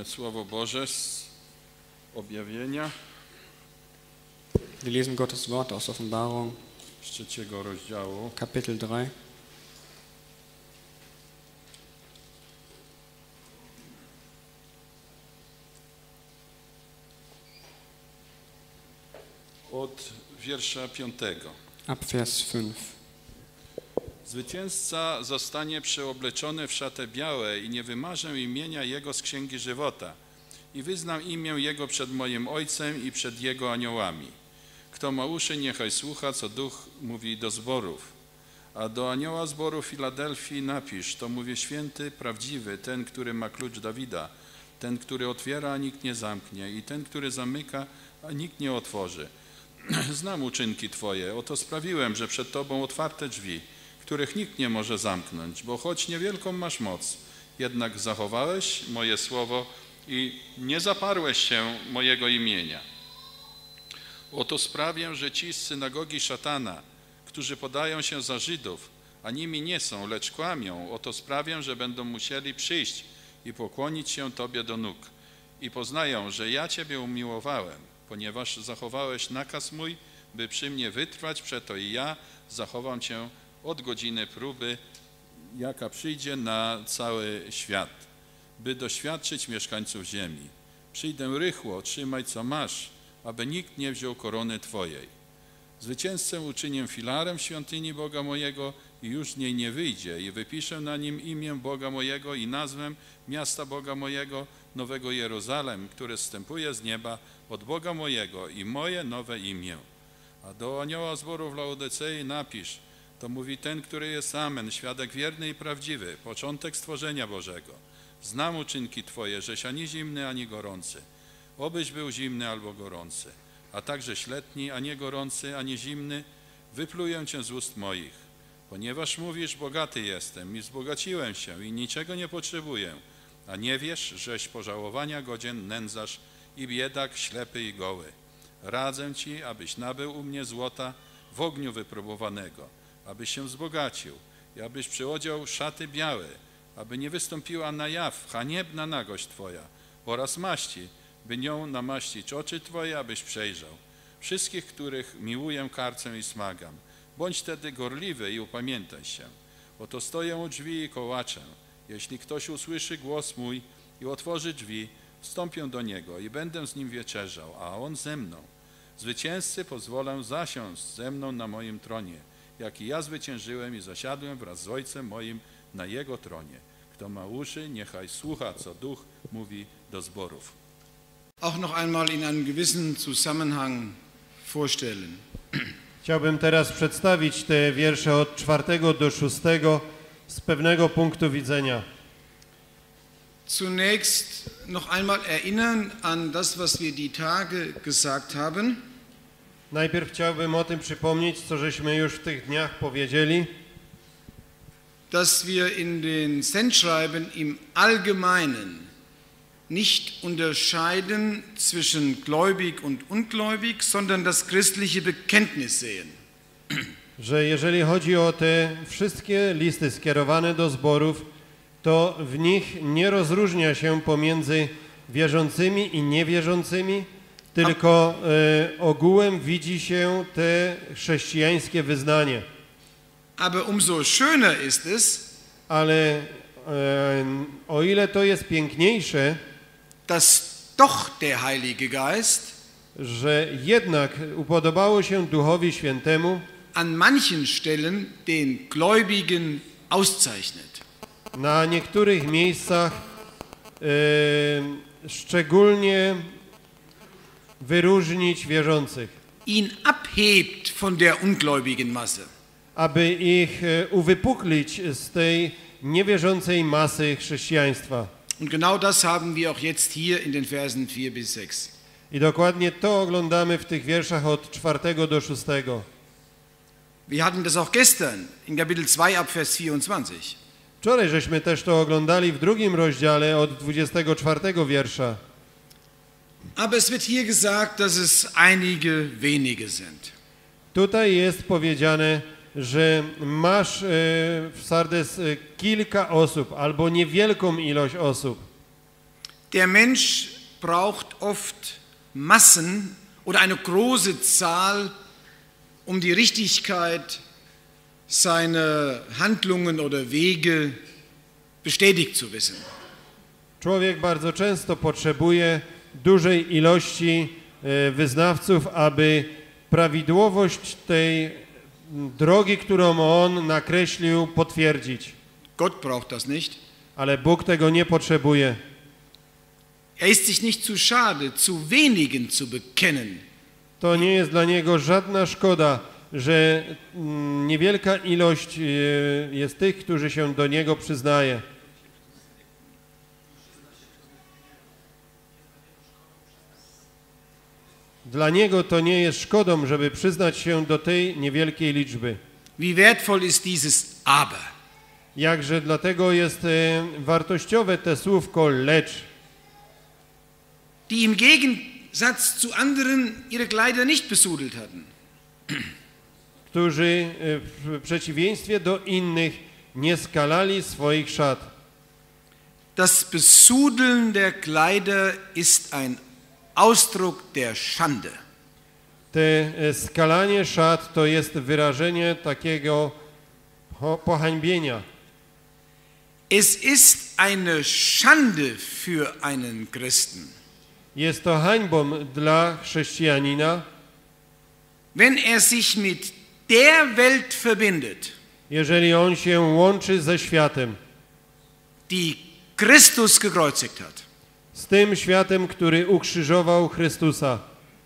Słowo Boże z objawienia Wir lesen Gottes Wort aus Offenbarung, z 3 rozdziału. Kapitel 3. Od wiersza 5. Ab Vers 5. Zwycięzca zostanie przeobleczony w szatę białe i nie wymarzę imienia Jego z Księgi Żywota i wyznam imię Jego przed moim Ojcem i przed Jego aniołami. Kto ma uszy, niechaj słucha, co Duch mówi do zborów. A do anioła zboru Filadelfii napisz, to mówi święty, prawdziwy, ten, który ma klucz Dawida, ten, który otwiera, a nikt nie zamknie i ten, który zamyka, a nikt nie otworzy. Znam uczynki Twoje, oto sprawiłem, że przed Tobą otwarte drzwi, których nikt nie może zamknąć, bo choć niewielką masz moc, jednak zachowałeś moje słowo i nie zaparłeś się mojego imienia. Oto sprawię, że ci z synagogi szatana, którzy podają się za Żydów, a nimi nie są, lecz kłamią, oto sprawię, że będą musieli przyjść i pokłonić się Tobie do nóg i poznają, że ja Ciebie umiłowałem, ponieważ zachowałeś nakaz mój, by przy mnie wytrwać, przeto i ja zachowam Cię od godziny próby, jaka przyjdzie na cały świat, by doświadczyć mieszkańców ziemi. Przyjdę rychło, trzymaj co masz, aby nikt nie wziął korony Twojej. Zwycięzcę uczynię filarem świątyni Boga mojego i już z niej nie wyjdzie i wypiszę na nim imię Boga mojego i nazwę miasta Boga mojego, Nowego Jeruzalem, które zstępuje z nieba od Boga mojego i moje nowe imię. A do anioła zboru w Laodycei napisz, to mówi ten, który jest Amen, świadek wierny i prawdziwy, początek stworzenia Bożego. Znam uczynki Twoje, żeś ani zimny, ani gorący. Obyś był zimny albo gorący, a także letni, a nie gorący, ani zimny, wypluję Cię z ust moich. Ponieważ mówisz, bogaty jestem i wzbogaciłem się i niczego nie potrzebuję, a nie wiesz, żeś pożałowania godzien nędzarz i biedak, ślepy i goły. Radzę Ci, abyś nabył u mnie złota w ogniu wypróbowanego, abyś się wzbogacił i abyś przyodział szaty białe, aby nie wystąpiła na jaw haniebna nagość Twoja oraz maści, by nią namaścić oczy Twoje, abyś przejrzał. Wszystkich, których miłuję, karcę i smagam. Bądź tedy gorliwy i upamiętaj się. Oto stoję u drzwi i kołaczę. Jeśli ktoś usłyszy głos mój i otworzy drzwi, wstąpię do niego i będę z nim wieczerzał, a on ze mną. Zwycięzcy pozwolę zasiąść ze mną na moim tronie, jak i ja zwyciężyłem i zasiadłem wraz z Ojcem moim na Jego tronie. Kto ma uszy, niechaj słucha, co Duch mówi do zborów. Auch noch einmal in einem gewissen Zusammenhang vorstellen. Chciałbym teraz przedstawić te wiersze od 4 do 6 z pewnego punktu widzenia. Zunächst noch einmal erinnern an das, was wir die Tage gesagt haben. Najpierw chciałbym o tym przypomnieć, co żeśmy już w tych dniach powiedzieli, dass wir in den Sendschreiben im Allgemeinen nicht unterscheiden zwischen gläubig und ungläubig, sondern das christliche Bekenntnis sehen. że jeżeli chodzi o te wszystkie listy skierowane do zborów, to w nich nie rozróżnia się pomiędzy wierzącymi i niewierzącymi, tylko ogółem widzi się te chrześcijańskie wyznanie. Aber umso schöner ist es, Ale o ile to jest piękniejsze, dass doch der Heilige Geist że jednak upodobało się Duchowi Świętemu an manchen Stellen den Gläubigen auszeichnet. na niektórych miejscach szczególnie wyróżnić wierzących, Ihn abhebt von der ungläubigen Masse. aby ich uwypuklić z tej niewierzącej masy chrześcijaństwa. Und genau das haben wir auch jetzt hier in den Versen 4 bis 6. I dokładnie to oglądamy w tych wierszach od 4 do 6. Wir hatten das auch gestern in Kapitel 2 ab Vers 24. Wczoraj żeśmy też to oglądali w 2 rozdziale od 24 wiersza. Aber es wird hier gesagt, dass es einige wenige sind. Tutaj jest powiedziane, że masz w Sardes kilka osób albo niewielką ilość osób. Der Mensch braucht oft Massen oder eine große Zahl, um die Richtigkeit seiner Handlungen oder Wege bestätigt zu wissen. Człowiek bardzo często potrzebuje dużej ilości wyznawców, aby prawidłowość tej drogi, którą on nakreślił, potwierdzić. Gott braucht das nicht. Ale Bóg tego nie potrzebuje. Er ist sich nicht zu schade, zu wenigen zu bekennen. To nie jest dla Niego żadna szkoda, że niewielka ilość jest tych, którzy się do Niego przyznaje. Dla Niego to nie jest szkodą, żeby przyznać się do tej niewielkiej liczby. Wie wertvoll ist dieses Aber? Jakże dlatego jest wartościowe te słówko lecz, Die im Gegensatz zu anderen ihre Kleider nicht besudelt hatten. którzy w przeciwieństwie do innych nie skalali swoich szat. Das Besudeln der Kleider ist ein Ausdruck der Schande. Te skalanie szat to jest wyrażenie takiego pohańbienia. Es ist eine Schande für einen Christen, Jest to hańbą dla chrześcijanina, wenn er sich mit der Welt verbindet, jeżeli on się łączy ze światem, die Christus gekreuzigt hat. z tym światem, który ukrzyżował Chrystusa.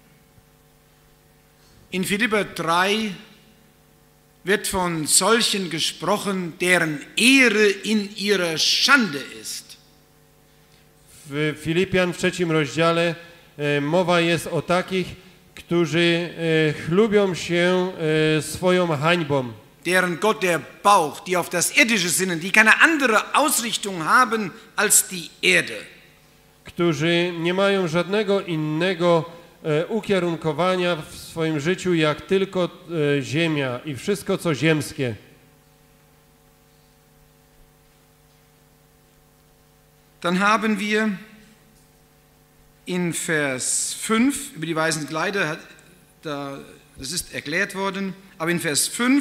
In Philipper 3 wird von solchen gesprochen, deren Ehre in ihrer Schande ist. W Filipian w 3 rozdziale mowa jest o takich, którzy chlubią się swoją hańbą, Deren Gott der Bauch, die auf das Irdische sinnen, die keine andere Ausrichtung haben als die Erde. którzy nie mają żadnego innego ukierunkowania w swoim życiu, jak tylko ziemia i wszystko, co ziemskie. Dann haben wir in Vers 5, über die weißen Kleider, das ist erklärt worden, aber in Vers 5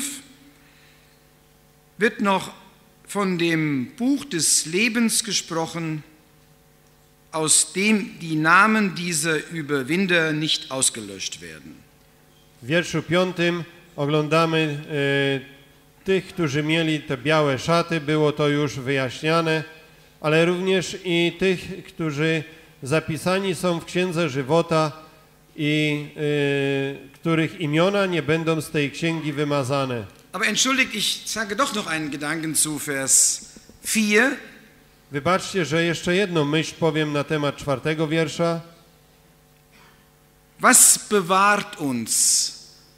wird noch von dem Buch des Lebens gesprochen, aus dem die Namen dieser Überwinder nicht ausgelöscht werden. W wierszu 5 oglądamy tych, którzy mieli te białe szaty, było to już wyjaśniane, ale również i tych, którzy zapisani są w Księdze Żywota i których imiona nie będą z tej księgi wymazane. Aber entschuldigt, ich sage doch noch einen Gedanken zu Vers 4. Wybaczcie, że jeszcze jedną myśl powiem na temat 4 wiersza. Was bewahrt uns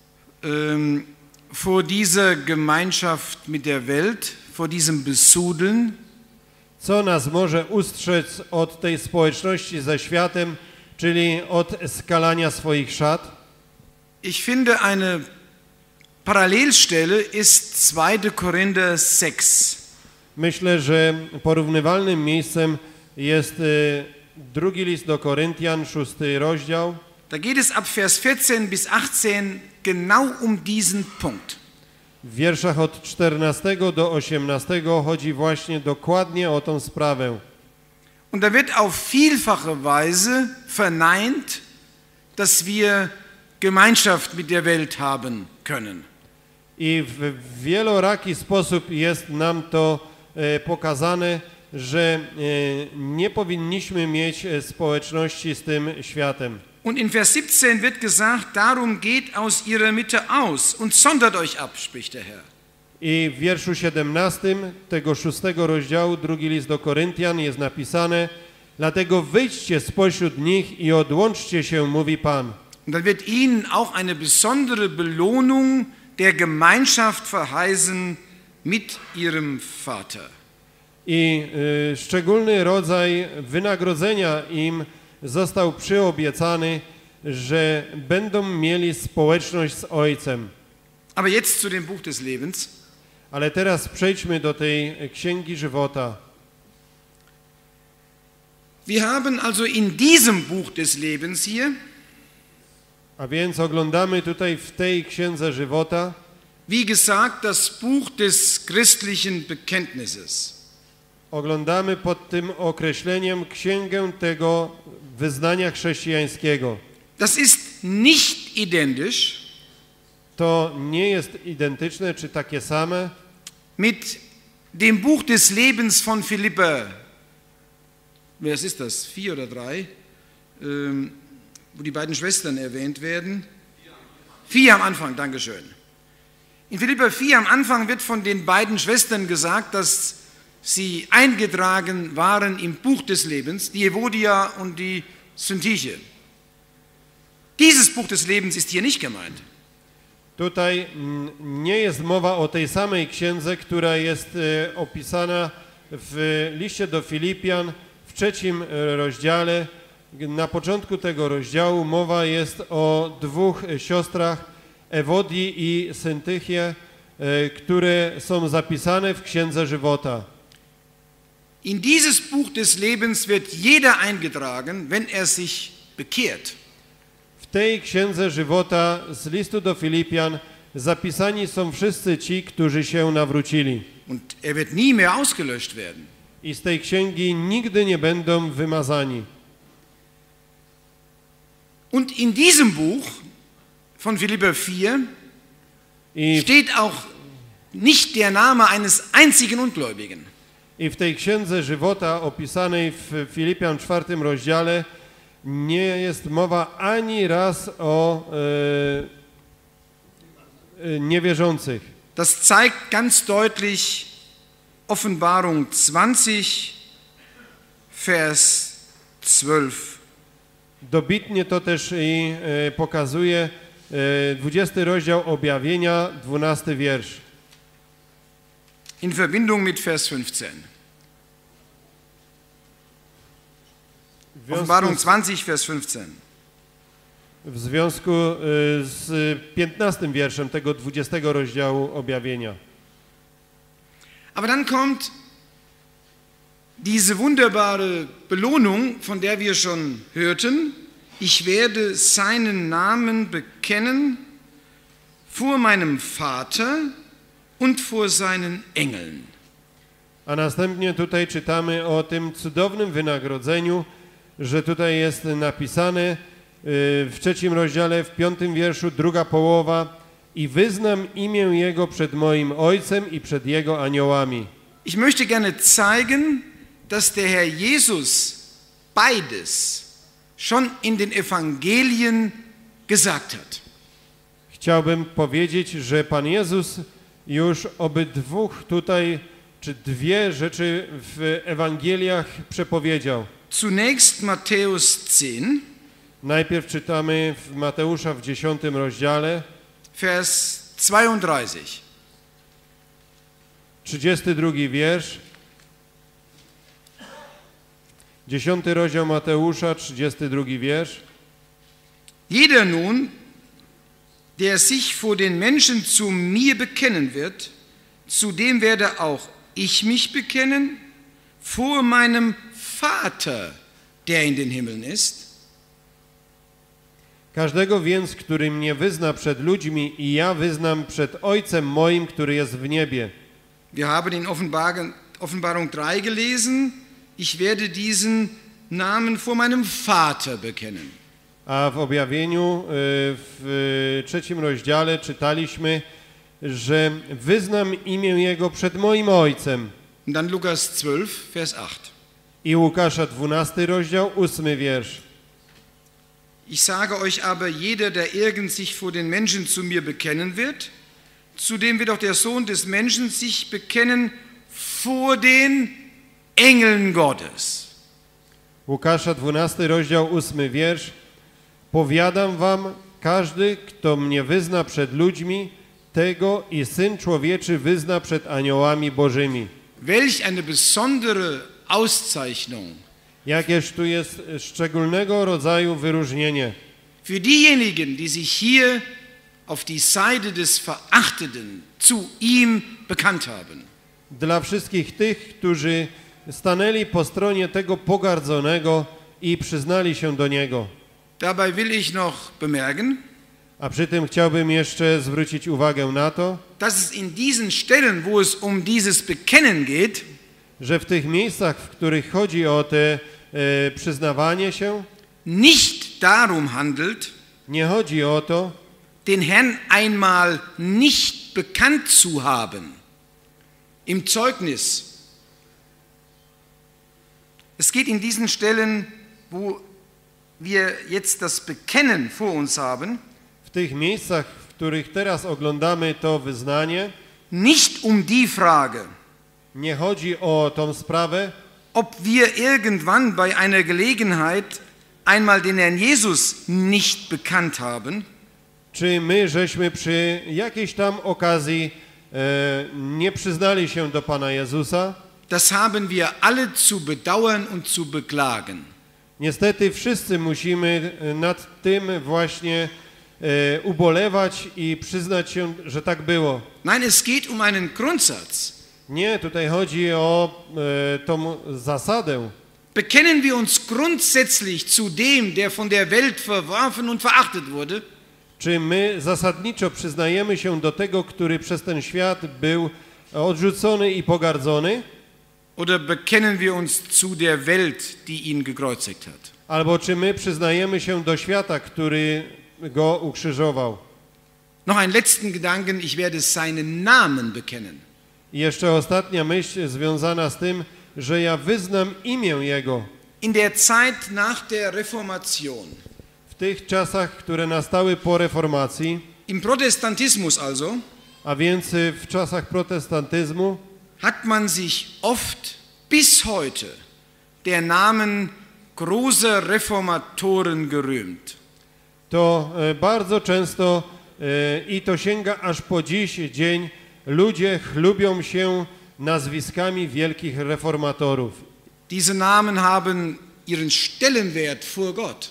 vor dieser Gemeinschaft mit der Welt, vor diesem Besudeln? Co nas może ustrzec od tej społeczności ze światem, czyli od skalania swoich szat? Ich finde, eine Parallelstelle ist 2. Korinther 6. Myślę, że porównywalnym miejscem jest drugi list do Koryntian, 6 rozdział. Da geht es ab Vers 14 bis 18 genau um diesen Punkt. W wierszach od 14 do 18 chodzi właśnie dokładnie o tą sprawę. Und da wird auf vielfache Weise verneint, dass wir Gemeinschaft mit der Welt haben können. I w wieloraki sposób jest nam to pokazane, że nie powinniśmy mieć społeczności z tym światem. Und in Vers 17 wird gesagt, darum geht aus ihrer Mitte aus und sondert euch ab, spricht der Herr. I w wierszu 17 tego 6 rozdziału, drugi list do Koryntian jest napisane: dlatego wyjdźcie spośród nich i odłączcie się, mówi Pan. Und dann wird ihnen auch eine besondere Belohnung der Gemeinschaft verheißen mit ihrem Vater. I szczególny rodzaj wynagrodzenia im został przyobiecany, że będą mieli społeczność z Ojcem. Aber jetzt zu dem Buch des Lebens. Ale teraz przejdźmy do tej Księgi Żywota. Wir haben also in diesem Buch des Lebens hier, A więc oglądamy tutaj w tej Księdze Żywota, wie gesagt, das Buch des christlichen Bekenntnisses. oglądamy pod tym określeniem księgę tego wyznania chrześcijańskiego. Das ist nicht identisch To nie jest identyczne czy takie same mit dem Buch des Lebens von Philippa. Was ist das? 4 oder 3? Wo die beiden Schwestern erwähnt werden. 4 am Anfang, Dankeschön. In Philippa 4 am Anfang wird von den beiden Schwestern gesagt, dass sie eingetragen waren im Buch des Lebens, die Evodia und die Syntyche. Dieses Buch des Lebens ist hier nicht gemeint. Tutaj nie jest mowa o tej samej księdze, która jest opisana w liście do Filipian w 3 rozdziale. Na początku tego rozdziału mowa jest o 2 siostrach, Ewodii i Syntychie, które są zapisane w Księdze Żywota. In dieses Buch des Lebens wird jeder eingetragen, wenn er sich bekehrt. W tej Księdze Żywota z listu do Filipian zapisani są wszyscy ci, którzy się nawrócili. Und er wird nie mehr ausgelöscht werden. I z tej księgi nigdy nie będą wymazani. Und in diesem Buch von Philipper 4 I steht auch nicht der Name eines einzigen Ungläubigen. w tej Księdze Żywota opisanej w Filipian 4 rozdziale nie jest mowa ani raz o niewierzących. Das zeigt ganz deutlich Offenbarung 20, Vers 12. Dobitnie to też i pokazuje 20 rozdział Objawienia, 12 wiersz. In Verbindung mit Vers 15. Offenbarung 20, Vers 15. W związku z 15 wierszem tego 20 rozdziału Objawienia. Aber dann kommt diese wunderbare Belohnung, von der wir schon hörten. Ich werde seinen Namen bekennen vor meinem Vater und vor seinen Engeln. A następnie tutaj czytamy o tym cudownym wynagrodzeniu, że tutaj jest napisane w 3 rozdziale, w 5 wierszu, druga połowa: i wyznam imię Jego przed moim Ojcem i przed Jego aniołami. Ich möchte gerne zeigen, dass der Herr Jesus beides schon in den Evangelien gesagt hat. Chciałbym powiedzieć, że Pan Jezus już obydwu tutaj, czy 2 rzeczy w Ewangeliach przepowiedział. Zunächst Matthäus 10, Najpierw czytamy w Mateusza w 10 rozdziale, Vers 32. 32 wiersz, 10 rozdział Mateusza, 32 wiersz. Jeder nun, der sich vor den Menschen zu mir bekennen wird, zu dem werde auch ich mich bekennen, vor meinem Vater, der in den Himmeln ist. Każdego więc, który mnie wyzna przed ludźmi, i ja wyznam przed Ojcem moim, który jest w niebie. Wir haben in Offenbarung 3 gelesen, ich werde diesen Namen vor meinem Vater bekennen. A w objawieniu w 3 rozdziale czytaliśmy, że wyznam imię Jego przed moim Ojcem. Und dann Lukas 12, Vers 8. I Łukasza 12 rozdział, 8 wiersz. Ich sage euch aber, jeder, der irgend sich vor den Menschen zu mir bekennen wird, zu dem wird auch der Sohn des Menschen sich bekennen vor den Engeln Gottes. Łukasza 12 rozdział, 8 wiersz. Powiadam wam, każdy, kto mnie wyzna przed ludźmi, tego i Syn Człowieczy wyzna przed aniołami Bożymi. Welch eine besondere Auszeichnung Jakież tu jest szczególnego rodzaju wyróżnienie. für diejenigen, die sich hier auf die Seite des Verachteten zu ihm bekannt haben. Dla wszystkich tych, którzy stanęli po stronie tego pogardzonego i przyznali się do Niego. Dabei will ich noch bemerken, A przy tym chciałbym jeszcze zwrócić uwagę na to, dass es in diesen Stellen, wo es um dieses Bekennen geht, że w tych miejscach, w których chodzi o te przyznawanie się, nicht darum handelt, nie chodzi o to, den Herrn einmal nicht bekannt zu haben im Zeugnis. Es geht in diesen Stellen, wo wir jetzt das Bekennen vor uns haben, w tych miejscach, w których teraz oglądamy to wyznanie, nicht um die Frage, nie chodzi o tą sprawę, ob wir irgendwann bei einer Gelegenheit einmal den Herrn Jesus nicht bekannt haben, czy my żeśmy przy jakiejś tam okazji nie przyznali się do Pana Jezusa. das haben wir alle zu bedauern und zu beklagen. Niestety wszyscy musimy nad tym właśnie ubolewać i przyznać się, że tak było. Nein, es geht um einen Grundsatz. Nie, tutaj chodzi o tą zasadę. Bekennen wir uns grundsätzlich zu dem, der von der Welt verworfen und verachtet wurde? Czy my zasadniczo przyznajemy się do tego, który przez ten świat był odrzucony i pogardzony? Oder bekennen wir uns zu der Welt, die ihn gekreuzigt hat? Albo czy my przyznajemy się do świata, który go ukrzyżował? Noch einen letzten Gedanken, ich werde seinen Namen bekennen. I jeszcze ostatnia myśl związana z tym, że ja wyznam imię Jego. In der Zeit nach der Reformation, W tych czasach, które nastały po reformacji, im Protestantismus also, a więc w czasach protestantyzmu, hat man sich oft bis heute der Namen großer Reformatoren gerühmt. to bardzo często i to sięga aż po dziś dzień, ludzie chlubią się nazwiskami wielkich reformatorów. Diese Namen haben ihren Stellenwert vor Gott.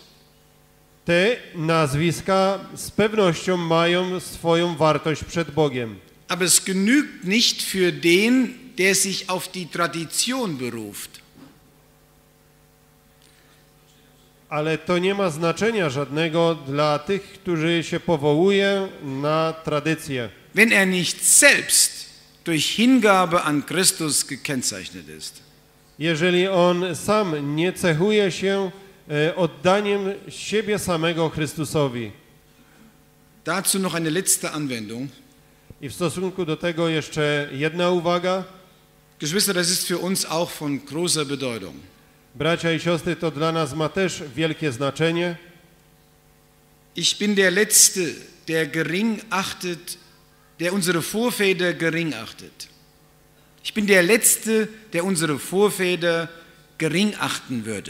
Te nazwiska z pewnością mają swoją wartość przed Bogiem. Aber es genügt nicht für den, der sich auf die Tradition beruft. Ale to nie ma znaczenia żadnego dla tych, którzy się powołują na tradycję. Wenn er nicht selbst durch Hingabe an Christus gekennzeichnet ist. Jeżeli on sam nie cechuje się oddaniem siebie samego Chrystusowi. Dazu noch eine letzte Anwendung. I w stosunku do tego jeszcze jedna uwaga. Geschwister, das ist für uns auch von großer Bedeutung. Bracia i siostry, to dla nas ma też wielkie znaczenie. Ich bin der Letzte, der gering achtet, der unsere Vorväter gering achtet. Ich bin der Letzte, der unsere Vorväter gering achten würde.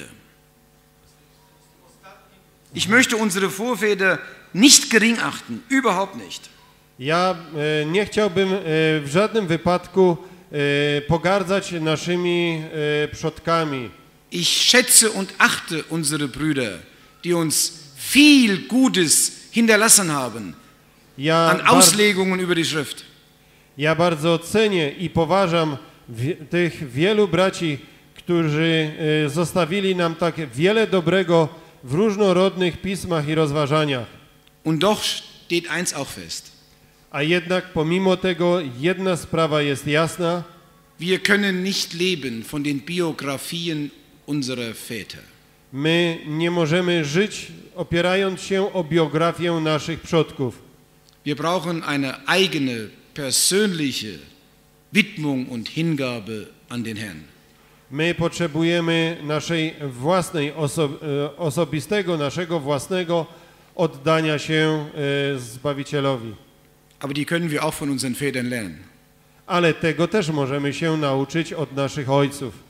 Ich möchte unsere Vorväter nicht gering achten, überhaupt nicht. Ja nie chciałbym w żadnym wypadku pogardzać naszymi przodkami. Ich schätze und achte unsere Brüder, die uns viel Gutes hinterlassen haben an Auslegungen über die Schrift. Ja bardzo cenię i poważam tych wielu braci, którzy zostawili nam tak wiele dobrego w różnorodnych pismach i rozważaniach. Und doch steht eins auch fest. A jednak pomimo tego jedna sprawa jest jasna. Wir können nicht leben von den Biografien unserer Väter. My nie możemy żyć opierając się o biografię naszych przodków. Wir brauchen eine eigene, persönliche Widmung und Hingabe an den Herrn. My potrzebujemy naszej własnej, naszego własnego oddania się Zbawicielowi. Aber die können wir auch von unseren Vätern lernen. Ale tego też możemy się nauczyć od naszych ojców.